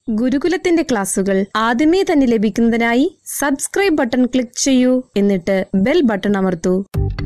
ഗുരുകുലത്തിന്റെ ക്ലാസുകൾ ആദ്യമേ തന്നെ ലഭിക്കുന്നതിനായി സബ്സ്ക്രൈബ് ബട്ടൺ ക്ലിക്ക് ചെയ്യൂ. എന്നിട്ട് ബെൽ ബട്ടൺ അമർത്തൂ.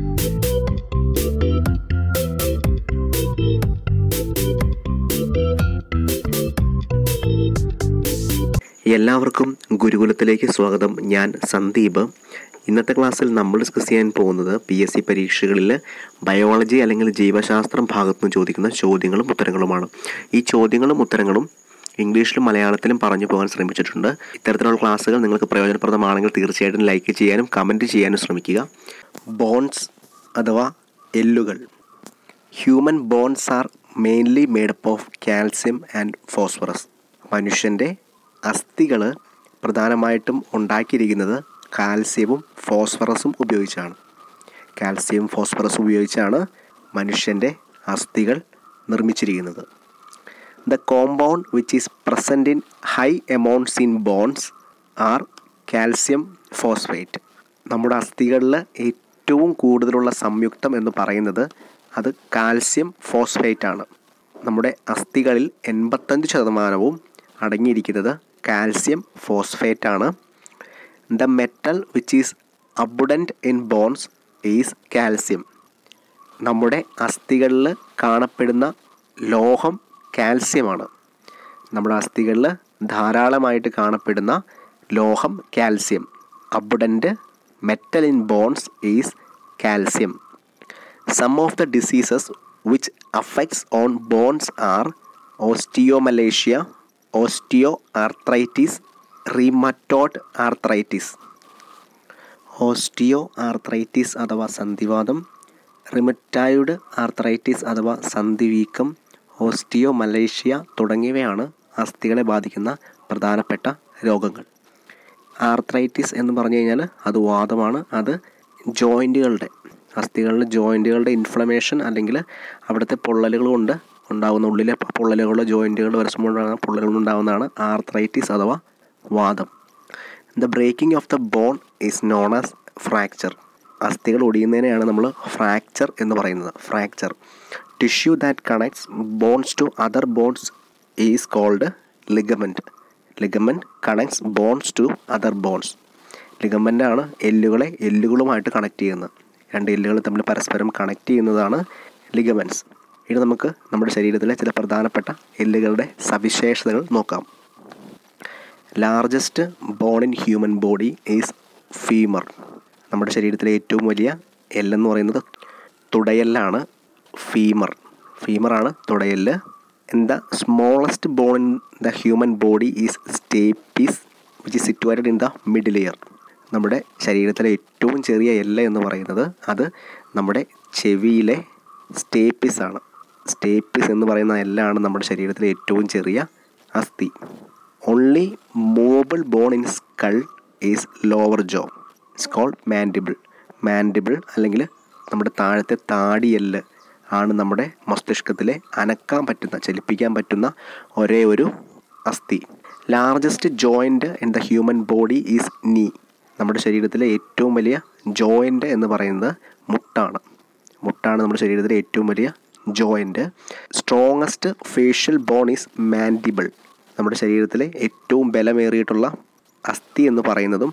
എല്ലാവർക്കും ഗുരുകുലത്തിലേക്ക് സ്വാഗതം. ഞാൻ സന്ദീപ്. ഇന്നത്തെ ക്ലാസ്സിൽ നമ്മൾ ഡിസ്കസ് ചെയ്യാൻ പോകുന്നത് PSC പരീക്ഷകളിൽ ബയോളജി അല്ലെങ്കിൽ ജീവശാസ്ത്രം ഭാഗത്തു നിന്ന് ചോദിക്കുന്ന ചോദ്യങ്ങളും ഉത്തരങ്ങളുമാണ്. ഈ ചോദ്യങ്ങളും ഉത്തരങ്ങളും ഇംഗ്ലീഷിലും മലയാളത്തിലും പറഞ്ഞു പോകാൻ ശ്രമിച്ചിട്ടുണ്ട്. ഇത്തരത്തിലുള്ള ക്ലാസ്സുകൾ നിങ്ങൾക്ക് പ്രയോജനപ്രദമാണെങ്കിൽ തീർച്ചയായിട്ടും ലൈക്ക് ചെയ്യാനും കമൻറ്റ് ചെയ്യാനും ശ്രമിക്കുക. ബോൺസ് അഥവാ എല്ലുകൾ. Human bones are mainly made up of calcium and phosphorus. മനുഷ്യൻ്റെ അസ്ഥികൾ പ്രധാനമായിട്ടും ഉണ്ടാക്കിയിരിക്കുന്നത് കാൽസ്യവും ഫോസ്ഫറസും ഉപയോഗിച്ചാണ്. കാൽസ്യവും ഫോസ്ഫറസും ഉപയോഗിച്ചാണ് മനുഷ്യൻ്റെ അസ്ഥികൾ നിർമ്മിച്ചിരിക്കുന്നത്. The compound which is present in high amounts in bones are calcium phosphate. നമ്മുടെ അസ്ഥികളിൽ ഏറ്റവും കൂടുതലുള്ള സംയുക്തം എന്ന് പറയുന്നത് അത് കാൽസ്യം ഫോസ്ഫേറ്റ് ആണ്. നമ്മുടെ അസ്ഥികളിൽ 85% അടങ്ങിയിരിക്കുന്നത് കാൽസ്യം ഫോസ്ഫേറ്റ് ആണ്. The metal which is abundant in bones is calcium. നമ്മുടെ അസ്ഥികളിൽ കാണപ്പെടുന്ന ലോഹം കാൽസ്യമാണ്. നമ്മുടെ അസ്ഥികളിൽ ധാരാളമായിട്ട് കാണപ്പെടുന്ന ലോഹം calcium. Abundant metal in bones is calcium. Some of the diseases which affects on bones are osteomalacia, osteoarthritis, rheumatoid arthritis. Osteoarthritis അഥവാ സന്ധിവാതം, റിമറ്റോയ്ഡ് arthritis അഥവാ സന്ധിവീക്കം, ഓസ്റ്റിയോമലേഷ്യ തുടങ്ങിയവയാണ് അസ്ഥികളെ ബാധിക്കുന്ന പ്രധാനപ്പെട്ട രോഗങ്ങൾ. ആർത്രൈറ്റിസ് എന്ന് പറഞ്ഞു കഴിഞ്ഞാൽ അത് വാതമാണ്. അത് ജോയിൻറ്റുകളുടെ അസ്ഥികളിലെ ജോയിൻറ്റുകളുടെ ഇൻഫ്ലമേഷൻ അല്ലെങ്കിൽ അവിടുത്തെ പൊള്ളലുകൾ കൊണ്ട് ഉണ്ടാകുന്ന ഉള്ളിലെ പൊള്ളലുകളുടെ ജോയിൻറ്റുകൾ വരച്ചുകൊണ്ടാകുന്ന പൊള്ളലുകൾ ഉണ്ടാകുന്നതാണ് ആർത്രൈറ്റിസ് അഥവാ വാതം. The breaking of the bone is known as fracture. അസ്ഥികൾ ഒടിയുന്നതിനെയാണ് നമ്മൾ ഫ്രാക്ചർ എന്ന് പറയുന്നത്. Fracture. Tissue that connects bones to other bones is called ligament. Ligament connects bones to other bones. Ligament ആണ് എല്ലുകളെ എല്ലുകളുമായിട്ട് കണക്ട് ചെയ്യുന്നത്. രണ്ട് എല്ലുകൾ തമ്മിൽ പരസ്പരം കണക്ട് ചെയ്യുന്നതാണ് ലിഗമെൻറ്റ്സ്. ഇനി നമുക്ക് നമ്മുടെ ശരീരത്തിലെ ചില പ്രധാനപ്പെട്ട എല്ലുകളുടെ സവിശേഷതകൾ നോക്കാം. Largest bone in human body is femur. നമ്മുടെ ശരീരത്തിലെ ഏറ്റവും വലിയ എല്ലെന്ന് പറയുന്നത് തുടയെല്ലാണ്. ഫീമറാണ് തുടയെല്ല്. The smallest bone in the human body is stapes which is situated in the middle ear. നമ്മുടെ ശരീരത്തിലെ ഏറ്റവും ചെറിയ എല്ല് എന്ന് പറയുന്നത് അത് നമ്മുടെ ചെവിയിലെ സ്റ്റേപ്പീസ് ആണ്. സ്റ്റേപ്പീസ് എന്ന് പറയുന്ന എല്ലാണ് നമ്മുടെ ശരീരത്തിലെ ഏറ്റവും ചെറിയ അസ്ഥി. Only movable bone in skull is lower jaw. It's called mandible. Mandible അല്ലെങ്കിൽ നമ്മുടെ താഴത്തെ താടിയെല്ല് ആണ് നമ്മുടെ മസ്തിഷ്കത്തിലെ അനക്കാൻ പറ്റുന്ന ചലിപ്പിക്കാൻ പറ്റുന്ന ഒരേ ഒരു അസ്ഥി. Largest joint in the human body is knee. നമ്മുടെ ശരീരത്തിലെ ഏറ്റവും വലിയ ജോയിൻ്റ് എന്ന് പറയുന്നത് മുട്ടാണ്. നമ്മുടെ ശരീരത്തിലെ ഏറ്റവും വലിയ joint. Strongest facial bone is mandible. നമ്മുടെ ശരീരത്തിലെ ഏറ്റവും ബലമേറിയിട്ടുള്ള അസ്ഥി എന്ന് പറയുന്നതും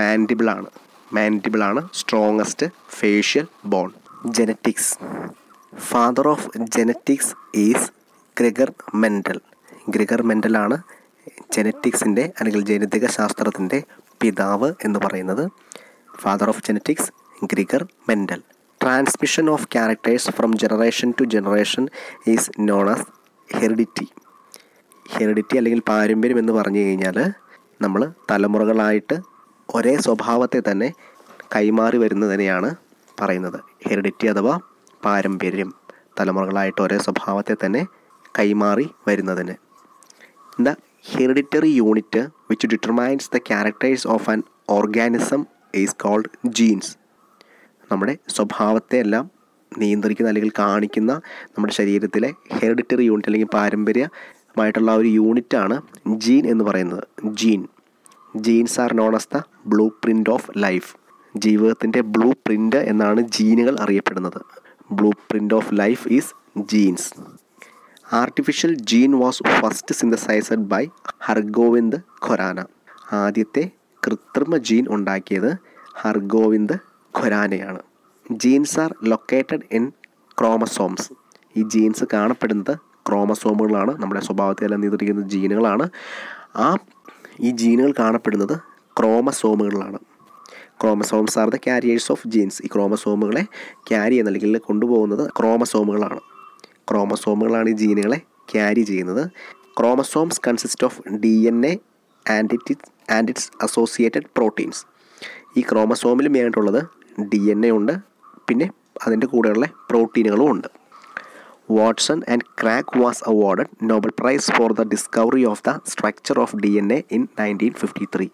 മാൻഡിബിളാണ് strongest facial bone. Genetics. Father of genetics is Gregor Mendel. Gregor മെൻഡലാണ് ജെനറ്റിക്സിൻ്റെ അല്ലെങ്കിൽ ജനിതക ശാസ്ത്രത്തിൻ്റെ പിതാവ് എന്ന് പറയുന്നത്. Father of genetics Gregor Mendel. Transmission of characters from generation to generation is known as heredity. Heredity അല്ലെങ്കിൽ പാരമ്പര്യം എന്ന് പറഞ്ഞു കഴിഞ്ഞാൽ നമ്മൾ തലമുറകളായിട്ട് ഒരേ സ്വഭാവത്തെ തന്നെ കൈമാറി വരുന്നതിനെയാണ് പറയുന്നത്. ഹെറിഡിറ്റി അഥവാ പാരമ്പര്യം. തലമുറകളായിട്ട് ഒരേ സ്വഭാവത്തെ തന്നെ കൈമാറി വരുന്നതിന്. The hereditary unit which determines the characters of an organism is called genes. നമ്മുടെ സ്വഭാവത്തെ എല്ലാം നിയന്ത്രിക്കുന്ന അല്ലെങ്കിൽ കാണിക്കുന്ന നമ്മുടെ ശരീരത്തിലെ ഹെറിഡിറ്ററി യൂണിറ്റ് അല്ലെങ്കിൽ പാരമ്പര്യമായിട്ടുള്ള ഒരു യൂണിറ്റാണ് ജീൻ എന്ന് പറയുന്നത്. Genes are known as the blueprint of life. ജീവിതത്തിൻ്റെ ബ്ലൂ പ്രിൻ്റ് എന്നാണ് ജീനുകൾ അറിയപ്പെടുന്നത്. Blueprint of life is genes. Artificial gene was first synthesized by Hargobind Khorana. ആദ്യത്തെ കൃത്രിമ ജീൻ ഉണ്ടാക്കിയത് ഹർഗോവിന്ദ് ഖൊരാനയാണ്. Genes are located in chromosomes. ഈ ജീൻസ് കാണപ്പെടുന്നത് ക്രോമസോമുകളാണ്. നമ്മുടെ സ്വഭാവത്തെ എല്ലാം നിയന്ത്രിക്കുന്ന ജീനുകളാണ്. ഈ ജീനുകൾ കാണപ്പെടുന്നത് ക്രോമസോമുകളിലാണ്. Chromosomes are the carriers of genes. ഈ ക്രോമസോമുകളെ ക്യാരി ചെയ്യുന്ന അല്ലെങ്കിൽ കൊണ്ടുപോകുന്നത് ക്രോമസോമുകളാണ്. ക്രോമസോമുകളാണ് ഈ ജീനുകളെ ക്യാരി ചെയ്യുന്നത്. Chromosomes consist of DNA and it's associated proteins. ഈ ക്രോമസോമിൽ മെയിനായിട്ടുള്ളത് DNA ഉണ്ട്, പിന്നെ അതിൻ്റെ കൂടെയുള്ള പ്രോട്ടീനുകളും ഉണ്ട്. Watson and Crick was awarded Nobel prize for the discovery of the structure of DNA in 1953.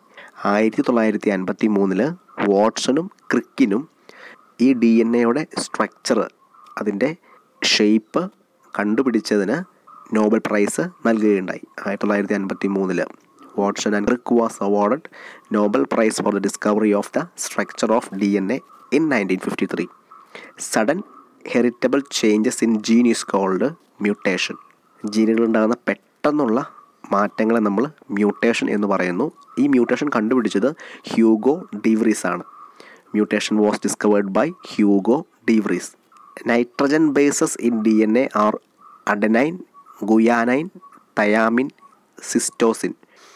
1953 വാട്സണും ക്രിക്കിനും ഈ DNA സ്ട്രക്ചർ, അതിൻ്റെ ഷേപ്പ് കണ്ടുപിടിച്ചതിന് നോബൽ പ്രൈസ് നൽകുകയുണ്ടായി. 1953 Watson and Crick was awarded Nobel prize for the discovery of the structure of DNA in 1953. Sudden heritable changes in gene is called mutation. ജീനുകളുണ്ടാകുന്ന പെട്ടെന്നുള്ള മാറ്റങ്ങളെ നമ്മൾ മ്യൂട്ടേഷൻ എന്ന് പറയുന്നു. ഈ മ്യൂട്ടേഷൻ കണ്ടുപിടിച്ചത് ഹ്യൂഗോ ഡിവ്രീസ് ആണ്. Mutation was discovered by Hugo de Vries. Nitrogen bases in DNA are adenine, guanine, thymine, cytosine.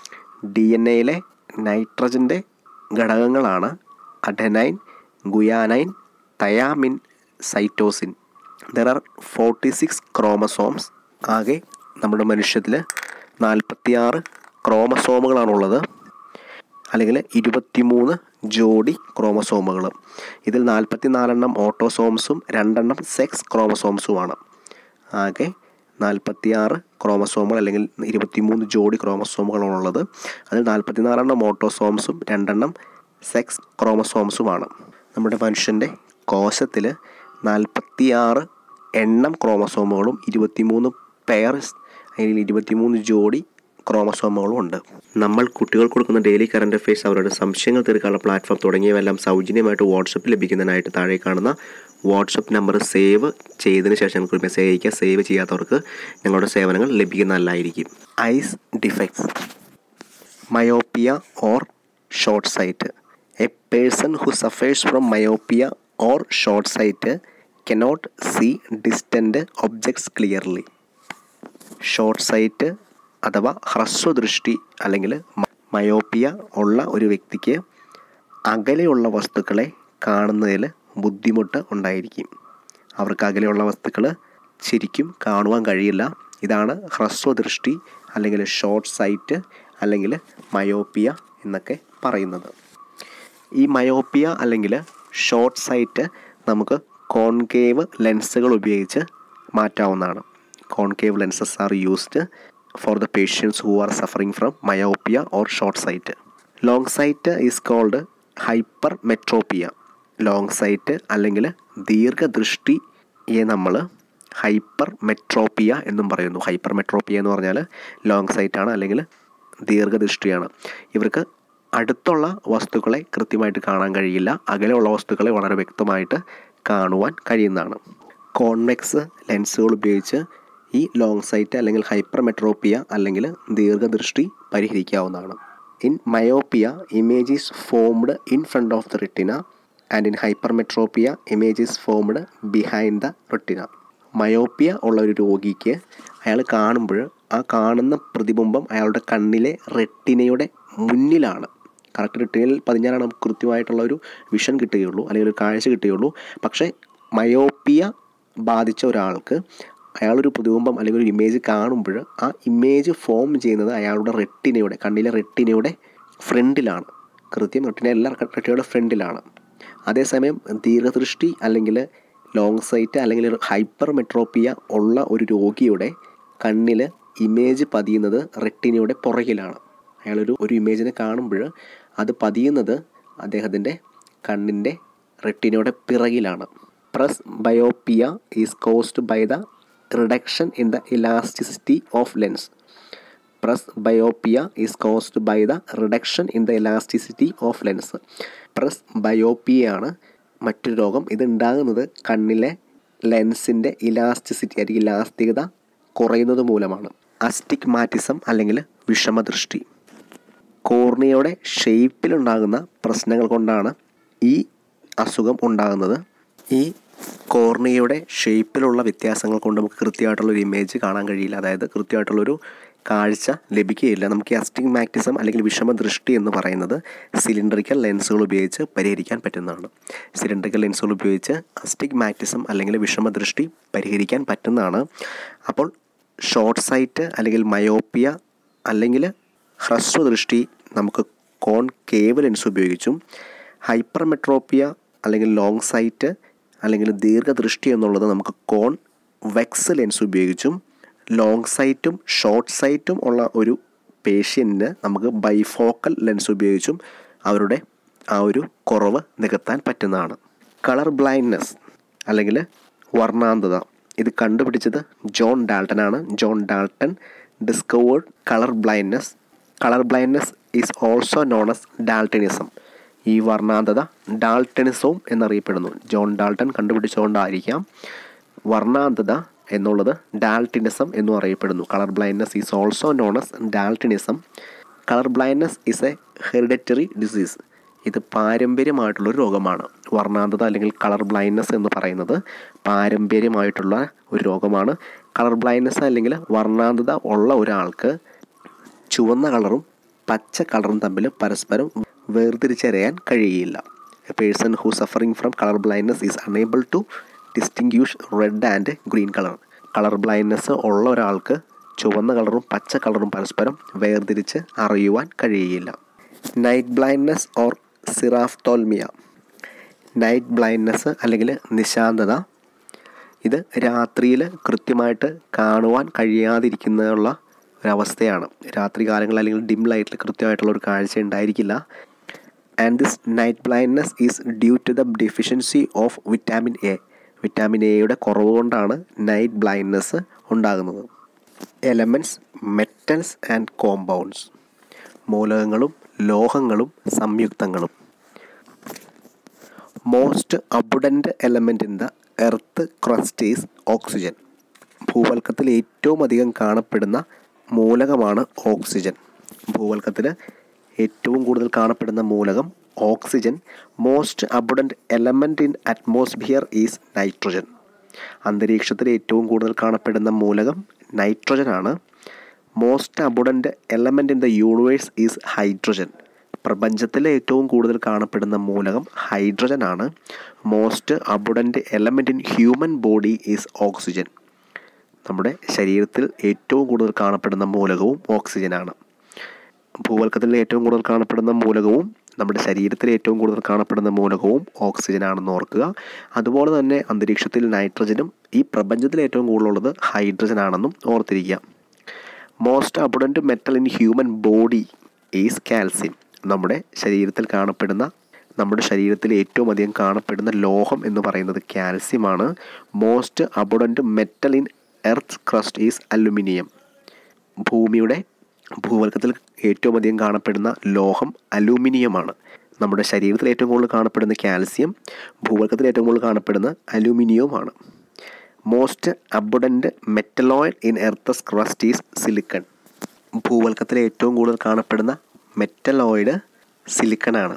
DNA നൈട്രജൻ്റെ ഘടകങ്ങളാണ് adenine, guanine, thymine, cytosine. There are 46 chromosomes. ആകെ നമ്മുടെ മനുഷ്യത്തിൽ 46 ക്രോമസോമുകളാണുള്ളത്, അല്ലെങ്കിൽ 23 ജോഡി ക്രോമസോമുകൾ. ഇതിൽ 44 ഓട്ടോസോംസും 2 സെക്സ് ക്രോമസോംസുമാണ്. ആകെ 46 ക്രോമസോമുകൾ അല്ലെങ്കിൽ 23 ജോഡി ക്രോമസോമുകളാണുള്ളത്. അതിൽ 44 ഓട്ടോസോംസും 2 സെക്സ് ക്രോമസോംസുമാണ്. നമ്മുടെ മനുഷ്യൻ്റെ കോശത്തിൽ 46 എണ്ണം ക്രോമസോമുകളും 23 പെയർസ് അല്ലെങ്കിൽ 23 ജോഡി ക്രോമസോമുകളും ഉണ്ട്. നമ്മൾ കുട്ടികൾക്ക് കൊടുക്കുന്ന ഡെയിലി കറണ്ട് അഫയേഴ്സ്, അവരുടെ സംശയങ്ങൾ തീർക്കാനുള്ള പ്ലാറ്റ്ഫോം തുടങ്ങിയവയെല്ലാം സൗജന്യമായിട്ട് വാട്സപ്പിൽ ലഭിക്കുന്നതിനായിട്ട് താഴെ കാണുന്ന വാട്സപ്പ് നമ്പർ സേവ് ചെയ്തതിന് ശേഷം ഞങ്ങൾക്ക് ഒരു മെസ്സേജ് അയയ്ക്കുക. സേവ് ചെയ്യാത്തവർക്ക് ഞങ്ങളുടെ സേവനങ്ങൾ ലഭിക്കുന്നതല്ലായിരിക്കും. Eyes defects. Myopia or short sight. A person who suffers from myopia or short sight cannot see distant objects clearly. Short sight അഥവാ ഹ്രസ്വദൃഷ്ടി അല്ലെങ്കിൽ മയോപ്പിയ ഉള്ള ഒരു വ്യക്തിക്ക് അകലെയുള്ള വസ്തുക്കളെ കാണുന്നതിൽ ബുദ്ധിമുട്ട് ഉണ്ടായിരിക്കും. അവർക്ക് അകലെയുള്ള വസ്തുക്കൾ ശരിക്കും കാണുവാൻ കഴിയില്ല. ഇതാണ് ഹ്രസ്വദൃഷ്ടി അല്ലെങ്കിൽ ഷോർട്ട് സൈറ്റ് അല്ലെങ്കിൽ മയോപ്പിയ എന്നൊക്കെ പറയുന്നത്. ഈ മയോപ്പിയ അല്ലെങ്കിൽ ഷോർട്ട് സൈറ്റ് നമുക്ക് കോൺകേവ് ലെൻസുകൾ ഉപയോഗിച്ച് മാറ്റാവുന്നതാണ്. Concave lenses are used for the patients who are suffering from myopia or short sight. Long sight is called hypermetropia. Long sight അല്ലെങ്കിൽ ദീർഘദൃഷ്ടിയെ നമ്മൾ ഹൈപ്പർ മെട്രോപ്പിയ എന്നും പറയുന്നു. ഹൈപ്പർ മെട്രോപ്പിയ എന്ന് പറഞ്ഞാൽ ലോങ് സൈറ്റാണ് അല്ലെങ്കിൽ ദീർഘദൃഷ്ടിയാണ്. ഇവർക്ക് അടുത്തുള്ള വസ്തുക്കളെ കൃത്യമായിട്ട് കാണാൻ കഴിയില്ല, അകലെയുള്ള വസ്തുക്കളെ വളരെ വ്യക്തമായിട്ട് കാണുവാൻ കഴിയുന്നതാണ്. കോൺവെക്സ് ലെൻസുകൾ ഉപയോഗിച്ച് ഈ ലോങ് സൈറ്റ് അല്ലെങ്കിൽ ഹൈപ്പർ മെട്രോപ്പിയ അല്ലെങ്കിൽ ദീർഘദൃഷ്ടി പരിഹരിക്കാവുന്നതാണ്. In myopia image is formed in front of the retina and in hypermetropia image is formed behind the retina. Myopia ഉള്ള ഒരു രോഗിക്ക് അയാൾ കാണുമ്പോൾ ആ കാണുന്ന പ്രതിബിംബം അയാളുടെ കണ്ണിലെ റെറ്റിനയുടെ മുന്നിലാണ്. കറക്റ്റ് റെറ്റിനയിൽ പതിഞ്ഞാലാണ് നമുക്ക് കൃത്യമായിട്ടുള്ള ഒരു വിഷൻ കിട്ടുകയുള്ളൂ അല്ലെങ്കിൽ ഒരു കാഴ്ച കിട്ടുകയുള്ളൂ. പക്ഷേ മയോപ്പിയ ബാധിച്ച ഒരാൾക്ക് അയാളൊരു പ്രതിബിംബം അല്ലെങ്കിൽ ഒരു ഇമേജ് കാണുമ്പോൾ ആ ഇമേജ് ഫോം ചെയ്യുന്നത് അയാളുടെ റെറ്റിനയുടെ കണ്ണിലെ റെറ്റിനയുടെ ഫ്രണ്ടിലാണ്. കൃത്യം റെറ്റിനയുടെ ഫ്രണ്ടിലാണ്. അതേസമയം ദീർഘദൃഷ്ടി അല്ലെങ്കിൽ ലോങ് സൈറ്റ് അല്ലെങ്കിൽ ഹൈപ്പർ മെട്രോപ്പിയ ഉള്ള ഒരു രോഗിയുടെ കണ്ണിൽ ഇമേജ് പതിയുന്നത് റെറ്റിനയുടെ പുറകിലാണ്. അയാളൊരു ഇമേജിനെ കാണുമ്പോൾ അത് പതിയുന്നത് അദ്ദേഹത്തിൻ്റെ കണ്ണിൻ്റെ റെറ്റിനയുടെ പിറകിലാണ്. Presbyopia is caused by the reduction in the elasticity of lens. Presbyopia is caused by the reduction in the elasticity of lens. പ്രസ് ബയോപ്പിയയാണ് മറ്റൊരു രോഗം. ഇതുണ്ടാകുന്നത് കണ്ണിലെ ലെൻസിൻ്റെ ഇലാസ്റ്റിസിറ്റി അല്ലെങ്കിൽ ഇലാസ്തികത കുറയുന്നത് മൂലമാണ്. അസ്റ്റിഗ്മാറ്റിസം അല്ലെങ്കിൽ വിഷമദൃഷ്ടി. കോർണിയയുടെ ഷേപ്പിലുണ്ടാകുന്ന പ്രശ്നങ്ങൾ കൊണ്ടാണ് ഈ അസുഖം ഉണ്ടാകുന്നത്. ഈ കോർണിയയുടെ ഷേപ്പിലുള്ള വ്യത്യാസങ്ങൾ കൊണ്ട് നമുക്ക് കൃത്യമായിട്ടുള്ളൊരു ഇമേജ് കാണാൻ കഴിയില്ല, അതായത് കൃത്യമായിട്ടുള്ളൊരു കാഴ്ച ലഭിക്കുകയില്ല. നമുക്ക് ഈ അസ്റ്റിഗ്മാറ്റിസം അല്ലെങ്കിൽ വിഷമദൃഷ്ടി എന്ന് പറയുന്നത് സിലിണ്ടറിക്കൽ ലെൻസുകൾ ഉപയോഗിച്ച് പരിഹരിക്കാൻ പറ്റുന്നതാണ്. സിലിണ്ടറിക്കൽ ലെൻസുകൾ ഉപയോഗിച്ച് അസ്റ്റിഗ്മാറ്റിസം അല്ലെങ്കിൽ വിഷമദൃഷ്ടി പരിഹരിക്കാൻ പറ്റുന്നതാണ്. അപ്പോൾ ഷോർട്ട് സൈറ്റ് അല്ലെങ്കിൽ മയോപ്പിയ അല്ലെങ്കിൽ ഹ്രസ്വദൃഷ്ടി നമുക്ക് കോൺകേവ് ലെൻസ് ഉപയോഗിച്ചും, ഹൈപ്പർമെട്രോപ്പിയ അല്ലെങ്കിൽ ലോങ് സൈറ്റ് അല്ലെങ്കിൽ ദീർഘദൃഷ്ടി എന്നുള്ളത് നമുക്ക് കോൺവെക്സ് ലെൻസ് ഉപയോഗിച്ചും, ലോങ് സൈറ്റും ഷോർട്ട് സൈറ്റും ഉള്ള ഒരു പേഷ്യൻറ്റിന് നമുക്ക് ബൈഫോക്കൽ ലെൻസ് ഉപയോഗിച്ചും അവരുടെ ആ ഒരു കുറവ് നികത്താൻ പറ്റുന്നതാണ്. കളർ ബ്ലൈൻഡ്നെസ് അല്ലെങ്കിൽ വർണ്ണാന്ധത, ഇത് കണ്ടുപിടിച്ചത് ജോൺ ഡാൾട്ടനാണ്. John Dalton discovered colour blindness. Colour blindness is also known as daltonism. ഈ വർണ്ണാന്ധത ഡാൾട്ടനിസവും എന്നറിയപ്പെടുന്നു. ജോൺ ഡാൾട്ടൺ കണ്ടുപിടിച്ചുകൊണ്ടായിരിക്കാം വർണ്ണാന്ധത എന്നുള്ളത് ഡാൾട്ടനിസം എന്നും അറിയപ്പെടുന്നു. Colour blindness is also known as daltonism. Colour blindness is a hereditary disease. ഇത് പാരമ്പര്യമായിട്ടുള്ളൊരു രോഗമാണ്. വർണ്ണാന്ധത അല്ലെങ്കിൽ കളർ ബ്ലൈൻഡ്നെസ് എന്ന് പറയുന്നത് പാരമ്പര്യമായിട്ടുള്ള ഒരു രോഗമാണ്. കളർ ബ്ലൈൻഡ്നെസ് അല്ലെങ്കിൽ വർണ്ണാന്ധത ഉള്ള ഒരാൾക്ക് ചുവന്ന കളറും പച്ച കളറും തമ്മിൽ പരസ്പരം വേർതിരിച്ചറിയാൻ കഴിയില്ല. A person who suffering from colour blindness is unable to distinguish red and green colour. Colour blindness ഉള്ള ഒരാൾക്ക് ചുവന്ന കളറും പച്ച കളറും പരസ്പരം വേർതിരിച്ച് അറിയുവാൻ കഴിയില്ല. Night blindness or xerophthalmia. Night blindness അല്ലെങ്കിൽ നിശാന്തത, ഇത് രാത്രിയിൽ കൃത്യമായിട്ട് കാണുവാൻ കഴിയാതിരിക്കുന്നതുള്ള ഒരവസ്ഥയാണ്. രാത്രി കാലങ്ങളിൽ അല്ലെങ്കിൽ ഡിം ലൈറ്റിൽ കൃത്യമായിട്ടുള്ള ഒരു കാഴ്ച ഉണ്ടായിരിക്കില്ല. And this night blindness is due to the deficiency of vitamin A. Vitamin എയുടെ കുറവ് കൊണ്ടാണ് നൈറ്റ് ബ്ലൈൻഡ്നെസ് ഉണ്ടാകുന്നത്. Elements, metals and compounds. മൂലകങ്ങളും ലോഹങ്ങളും സംയുക്തങ്ങളും. Most abundant element in the earth crust is oxygen. ഭൂവൽക്കത്തിൽ ഏറ്റവും അധികം കാണപ്പെടുന്ന മൂലകമാണ് ഓക്സിജൻ. ഭൂവൽക്കത്തിൽ ഏറ്റവും കൂടുതൽ കാണപ്പെടുന്ന മൂലകം oxygen. Most abundant element in atmosphere is nitrogen. അന്തരീക്ഷത്തിൽ ഏറ്റവും കൂടുതൽ കാണപ്പെടുന്ന മൂലകം നൈട്രജനാണ്. Most abundant element in the universe is hydrogen. പ്രപഞ്ചത്തിൽ ഏറ്റവും കൂടുതൽ കാണപ്പെടുന്ന മൂലകം ഹൈഡ്രജനാണ്. Most abundant element in human body is oxygen. നമ്മുടെ ശരീരത്തിൽ ഏറ്റവും കൂടുതൽ കാണപ്പെടുന്ന മൂലകവും ഓക്സിജനാണ്. ഭൂവൽക്കത്തിൽ ഏറ്റവും കൂടുതൽ കാണപ്പെടുന്ന മൂലകവും നമ്മുടെ ശരീരത്തിൽ ഏറ്റവും കൂടുതൽ കാണപ്പെടുന്ന മൂലകവും ഓക്സിജനാണെന്ന് ഓർക്കുക. അതുപോലെ തന്നെ അന്തരീക്ഷത്തിൽ നൈട്രജനും ഈ പ്രപഞ്ചത്തിൽ ഏറ്റവും കൂടുതലുള്ളത് ഹൈഡ്രജനാണെന്നും ഓർത്തിരിക്കുക. Most abundant metal in human body is calcium. നമ്മുടെ ശരീരത്തിൽ ഏറ്റവും അധികം കാണപ്പെടുന്ന ലോഹം എന്ന് പറയുന്നത് കാൽസ്യമാണ്. Most abundant metal in earth crust is aluminium. ഭൂവൽക്കത്തിൽ ഏറ്റവും അധികം കാണപ്പെടുന്ന ലോഹം അലൂമിനിയമാണ്. നമ്മുടെ ശരീരത്തിൽ ഏറ്റവും കൂടുതൽ കാണപ്പെടുന്ന കാൽസ്യം, ഭൂവൽക്കത്തിൽ ഏറ്റവും കൂടുതൽ കാണപ്പെടുന്ന അലൂമിനിയവുമാണ്. Most abundant metalloid in earth crust is silicon. ഭൂവൽക്കത്തിൽ ഏറ്റവും കൂടുതൽ കാണപ്പെടുന്ന മെറ്റലോയിഡ് സിലിക്കണാണ്.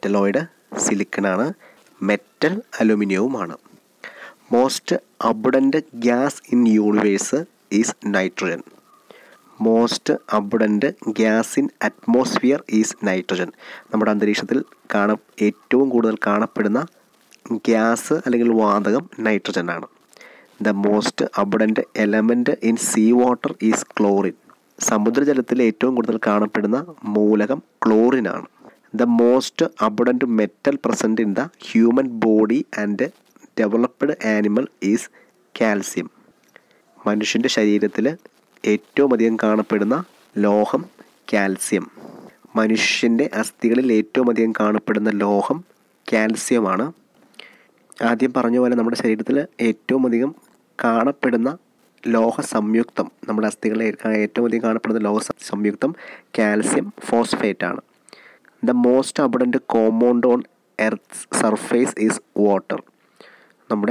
മെറ്റൽ അലൂമിനിയവുമാണ്. Most abundant gas in universe is nitrogen. Most abundant gas in atmosphere is nitrogen. നമ്മുടെ അന്തരീക്ഷത്തിൽ ഏറ്റവും കൂടുതൽ കാണപ്പെടുന്ന ഗ്യാസ് അല്ലെങ്കിൽ വാതകം നൈട്രജനാണ്. The most abundant element in sea water is chlorine. സമുദ്രജലത്തിൽ ഏറ്റവും കൂടുതൽ കാണപ്പെടുന്ന മൂലകം ക്ലോറിനാണ്. The most abundant metal present in the human body and developed animal is calcium. മനുഷ്യൻ്റെ ശരീരത്തിൽ ഏറ്റവും അധികം കാണപ്പെടുന്ന ലോഹം കാൽസ്യം. മനുഷ്യൻ്റെ അസ്ഥികളിൽ ഏറ്റവും അധികം കാണപ്പെടുന്ന ലോഹം കാൽസ്യമാണ്. ആദ്യം പറഞ്ഞ പോലെ നമ്മുടെ ശരീരത്തിൽ ഏറ്റവും അധികം കാണപ്പെടുന്ന ലോഹ സംയുക്തം, നമ്മുടെ അസ്ഥികളിൽ ഏറ്റവും അധികം കാണപ്പെടുന്ന ലോഹ സംയുക്തം കാൽസ്യം ഫോസ്ഫേറ്റ് ആണ്. The most abundant compound on earth surface is water. നമ്മുടെ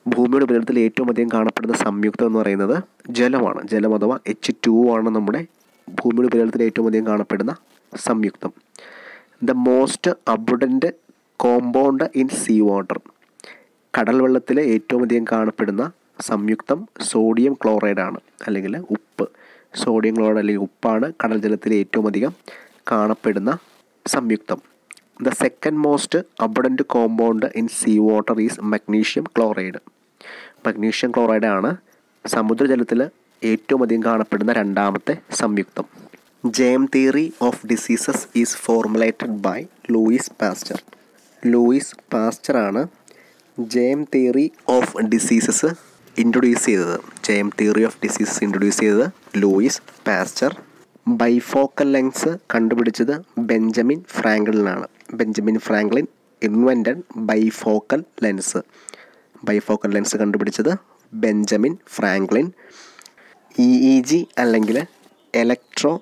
ഭൂമിയുടെ ഉപരിതലത്തിൽ ഏറ്റവും അധികം കാണപ്പെടുന്ന സംയുക്തം എന്ന് പറയുന്നത് ജലമാണ്. ജലം അഥവാ H2O ആണ് നമ്മുടെ ഭൂമിയുടെ ഉപരിതലത്തിൽ ഏറ്റവും അധികം കാണപ്പെടുന്ന സംയുക്തം. The most abundant compound in sea water. കടൽ വെള്ളത്തിൽ ഏറ്റവും അധികം കാണപ്പെടുന്ന സംയുക്തം സോഡിയം ക്ലോറൈഡ് ആണ്, അല്ലെങ്കിൽ ഉപ്പ്. സോഡിയം ക്ലോറൈഡ് അല്ലെങ്കിൽ ഉപ്പാണ് കടൽ ജലത്തിൽ ഏറ്റവും അധികം കാണപ്പെടുന്ന സംയുക്തം. The second most abundant compound in sea water is magnesium chloride. Magnesium chloride ആണ് സമുദ്രജലത്തിൽ ഏറ്റവും അധികം കാണപ്പെടുന്ന രണ്ടാമത്തെ സംയുക്തം. Germ theory of diseases is formulated by Louis Pasteur. Louis Pasteur ആണ് germ theory of diseases introduce ചെയ്തത്. Germ theory of diseases introduce ചെയ്തത് ലൂയിസ് പാസ്റ്റർ. ബൈഫോക്കൽ ലെൻസ് കണ്ടുപിടിച്ചത് ബെഞ്ചമിൻ ഫ്രാങ്ക്ലിനാണ്. Benjamin Franklin invented bifocal lens. Bifocal lens കണ്ടുപിടിച്ചത് Benjamin Franklin. EEG അല്ലെങ്കിൽ electro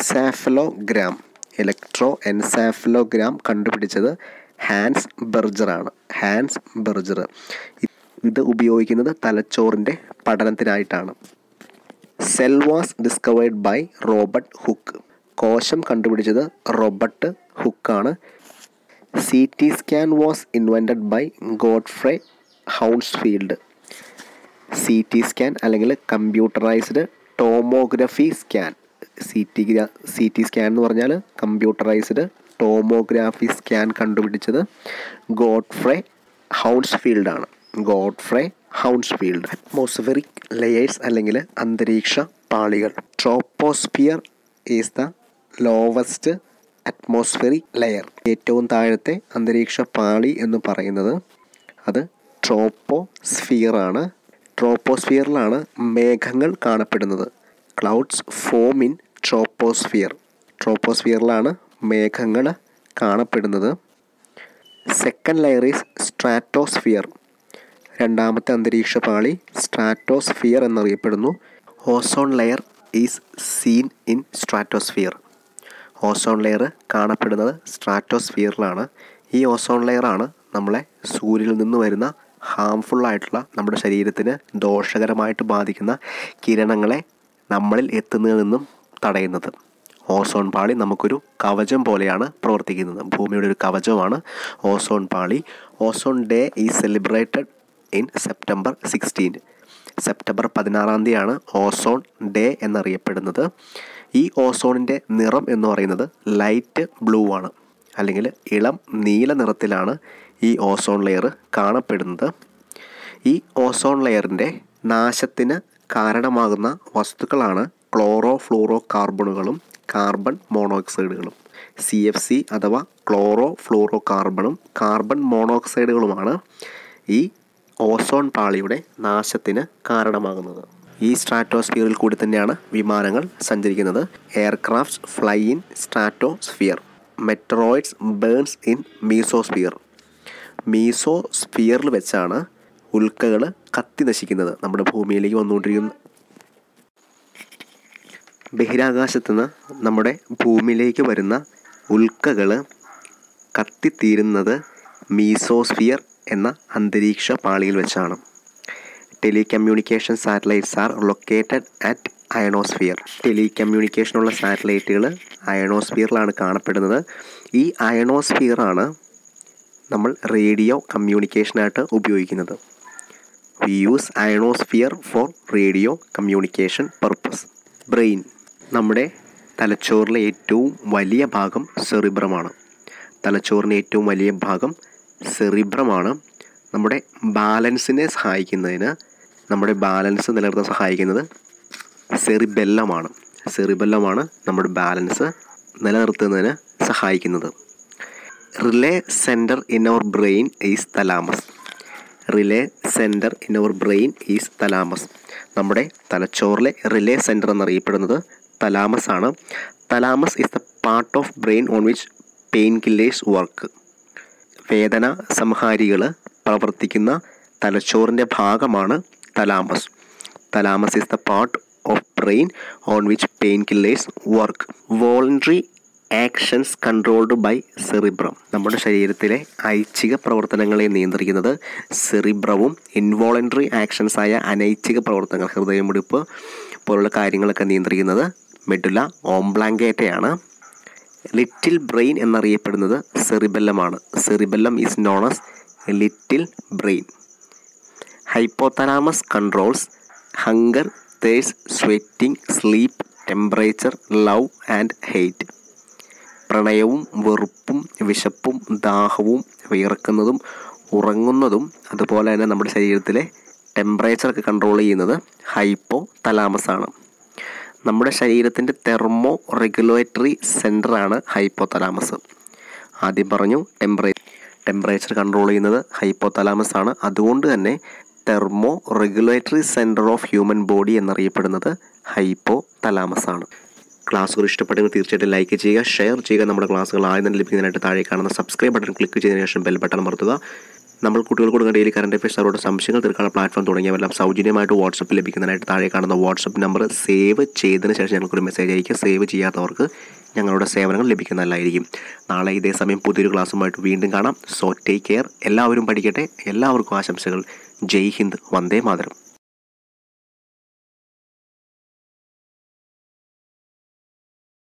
എൻസാഫലോഗ്രാം കണ്ടുപിടിച്ചത് Hans Berger ആണ്. Hans Berger. ഇത് ഉപയോഗിക്കുന്നത് തലച്ചോറിൻ്റെ പഠനത്തിനായിട്ടാണ്. Cell was discovered by Robert Hooke. കോശം കണ്ടുപിടിച്ചത് റോബർട്ട് ഹുക്കാണ്. CT scan was invented by Godfrey Hounsfield. CT scan അല്ലെങ്കിൽ computerised tomography scan. CT scan എന്ന് പറഞ്ഞാൽ കമ്പ്യൂട്ടറൈസ്ഡ് ടോമോഗ്രാഫി സ്കാൻ കണ്ടുപിടിച്ചത് ഗോഡ്ഫ്രെ ഹൗൺസ്ഫീൽഡ് ആണ്. Godfrey Hounsfield. അറ്റ്മോസ്ഫിയറിക് ലെയേഴ്സ് അല്ലെങ്കിൽ അന്തരീക്ഷ പാളികൾ. Troposphere is the lowest atmospheric layer. ഏറ്റവും താഴത്തെ അന്തരീക്ഷ പാളി എന്ന് പറയുന്നത് അത് ട്രോപ്പോസ്ഫിയർ ആണ്. ട്രോപ്പോസ്ഫിയറിലാണ് മേഘങ്ങൾ കാണപ്പെടുന്നത്. Clouds form in troposphere. ട്രോപ്പോസ്ഫിയറിലാണ് മേഘങ്ങൾ കാണപ്പെടുന്നത്. Second layer is stratosphere. രണ്ടാമത്തെ അന്തരീക്ഷ പാളി സ്ട്രാറ്റോസ്ഫിയർ എന്നറിയപ്പെടുന്നു. Ozone layer is seen in stratosphere. Ozone layer കാണപ്പെടുന്നത് സ്ട്രാറ്റോസ്ഫിയറിലാണ്. ഈ ഓസോൺ ലെയറാണ് നമ്മളെ സൂര്യനിൽ നിന്ന് വരുന്ന ഹാംഫുള്ളായിട്ടുള്ള, നമ്മുടെ ശരീരത്തിന് ദോഷകരമായിട്ട് ബാധിക്കുന്ന കിരണങ്ങളെ നമ്മളിൽ എത്തുന്നതിൽ നിന്നും തടയുന്നത്. ഓസോൺ പാളി നമുക്കൊരു കവചം പോലെയാണ് പ്രവർത്തിക്കുന്നത്. ഭൂമിയുടെ ഒരു കവചമാണ് ഓസോൺ പാളി. Ozone day is celebrated in September 16. September 16 ozone day എന്നറിയപ്പെടുന്നത്. ഈ ഓസോണിൻ്റെ നിറം എന്ന് പറയുന്നത് ലൈറ്റ് ബ്ലൂ ആണ്, അല്ലെങ്കിൽ ഇളം നീല നിറത്തിലാണ് ഈ ഓസോൺ ലെയർ കാണപ്പെടുന്നത്. ഈ ഓസോൺ ലെയറിൻ്റെ നാശത്തിന് കാരണമാകുന്ന വസ്തുക്കളാണ് ക്ലോറോ ഫ്ലൂറോ കാർബണുകളും കാർബൺ മോണോക്സൈഡുകളും. CFC അഥവാ ക്ലോറോ ഫ്ലൂറോ കാർബണും കാർബൺ മോണോക്സൈഡുകളുമാണ് ഈ ഓസോൺ പാളിയുടെ നാശത്തിന് കാരണമാകുന്നത്. ഈ സ്ട്രാറ്റോസ്ഫിയറിൽ കൂടി തന്നെയാണ് വിമാനങ്ങൾ സഞ്ചരിക്കുന്നത്. Aircrafts fly in stratosphere. Meteoroids burns in mesosphere. മീസോസ്ഫിയറിൽ വെച്ചാണ് ഉൽക്കകൾ കത്തി നശിക്കുന്നത്. നമ്മുടെ ഭൂമിയിലേക്ക് വന്നുകൊണ്ടിരിക്കുന്ന ബഹിരാകാശത്തു നിന്ന് നമ്മുടെ ഭൂമിയിലേക്ക് വരുന്ന ഉൽക്കകൾ കത്തിത്തീരുന്നത് മീസോസ്ഫിയർ എന്ന അന്തരീക്ഷ പാളിയിൽ വെച്ചാണ്. Telecommunication satellites are located at ionosphere. ടെലികമ്മ്യൂണിക്കേഷനുള്ള സാറ്റലൈറ്റുകൾ അയണോസ്ഫിയറിലാണ് കാണപ്പെടുന്നത്. ഈ അയണോസ്ഫിയറാണ് നമ്മൾ റേഡിയോ കമ്മ്യൂണിക്കേഷനായിട്ട് ഉപയോഗിക്കുന്നത്. We use ionosphere for radio communication purpose. Brain. നമ്മുടെ തലച്ചോറിലെ ഏറ്റവും വലിയ ഭാഗം സെറിബ്രമാണ്. തലച്ചോറിൻ്റെ ഏറ്റവും വലിയ ഭാഗം സെറിബ്രമാണ്. നമ്മുടെ ബാലൻസിനെ സഹായിക്കുന്നതിന്, നമ്മുടെ ബാലൻസ് നിലനിർത്താൻ സഹായിക്കുന്നത് സെറിബെല്ലമാണ്. സെറിബെല്ലമാണ് നമ്മുടെ ബാലൻസ് നിലനിർത്തുന്നതിന് സഹായിക്കുന്നത്. Relay centre in our brain is thalamus. Relay centre in our brain is thalamus. നമ്മുടെ തലച്ചോറിലെ റിലേ സെൻറ്റർ എന്നറിയപ്പെടുന്നത് തലാമസ് ആണ്. Thalamus is the part of brain on which pain killers work. വേദന സംഹാരികൾ പ്രവർത്തിക്കുന്ന തലച്ചോറിൻ്റെ ഭാഗമാണ് thalamus. Thalamus is the part of brain on which pain killers work. Voluntary actions controlled by cerebrum. നമ്മുടെ ശരീരത്തിലെ ഐച്ഛിക പ്രവർത്തനങ്ങളെ നിയന്ത്രിക്കുന്നത് സെറിബ്രവും ഇൻവോളണ്ടറി ആക്ഷൻസായ അനൈച്ഛിക പ്രവർത്തനങ്ങൾ, ഹൃദയമിടിപ്പ് പോലുള്ള കാര്യങ്ങളൊക്കെ നിയന്ത്രിക്കുന്നത് മെഡുല ഓംബ്ലാങ്കേറ്റയാണ്. ലിറ്റിൽ ബ്രെയിൻ എന്നറിയപ്പെടുന്നത് സെറിബെല്ലമാണ്. Cerebellum is known as little brain. Hypothalamus controls hunger, thirst, sweating, sleep, temperature, love and hate. പ്രണയവും വെറുപ്പും വിശപ്പും ദാഹവും വിയർക്കുന്നതും ഉറങ്ങുന്നതും അതുപോലെ തന്നെ നമ്മുടെ ശരീരത്തിലെ ടെമ്പറേച്ചറൊക്കെ കൺട്രോൾ ചെയ്യുന്നത് ഹൈപ്പോ തലാമസ് ആണ്. നമ്മുടെ ശരീരത്തിൻ്റെ തെർമോ റെഗുലേറ്ററി സെൻ്ററാണ് ഹൈപ്പോ തലാമസ്. ആദ്യം പറഞ്ഞു ടെമ്പറേച്ചർ കൺട്രോൾ ചെയ്യുന്നത് ഹൈപ്പോ തലാമസ് ആണ്. അതുകൊണ്ട് തന്നെ thermoregulatory centre of human body എന്നറിയപ്പെടുന്നത് ഹൈപ്പോ തലാമസ് ആണ്. ക്ലാസ്സുകൾ ഇഷ്ടപ്പെട്ടെങ്കിൽ തീർച്ചയായിട്ടും ലൈക്ക് ചെയ്യുക, ഷെയർ ചെയ്യുക. നമ്മുടെ ക്ലാസ്സുകൾ ആദ്യം തന്നെ ലഭിക്കുന്നതിനായിട്ട് താഴെ കാണുന്ന സബ്സ്ക്രൈബ് ബട്ടൺ ക്ലിക്ക് ചെയ്തതിനു ശേഷം ബെൽ ബട്ടൺ അമർത്തുക. നമ്മൾ കുട്ടികൾക്ക് കൊടുക്കുന്ന ഡെയിലി കറണ്ട് അഫയേഴ്സ്, അവരുടെ സംശയങ്ങൾ തീർക്കാനുള്ള പ്ലാറ്റ്ഫോം തുടങ്ങിയവയെല്ലാം സൗജന്യമായിട്ട് വാട്സപ്പിൽ ലഭിക്കുന്നതിനായിട്ട് താഴെ കാണുന്ന വാട്സപ്പ് നമ്പർ സേവ് ചെയ്തതിന് ശേഷം ഞങ്ങൾക്കൊരു മെസ്സേജ് അയക്കുക. സേവ് ചെയ്യാത്തവർക്ക് ഞങ്ങളുടെ സേവനങ്ങൾ ലഭിക്കുന്നതല്ലായിരിക്കും. നാളെ ഇതേ സമയം പുതിയൊരു ക്ലാസ്സുമായിട്ട് വീണ്ടും കാണാം. So take care. എല്ലാവരും പഠിക്കട്ടെ. എല്ലാവർക്കും ആശംസകൾ. ജയ് ഹിന്ദ്, വന്ദേ മാതരം.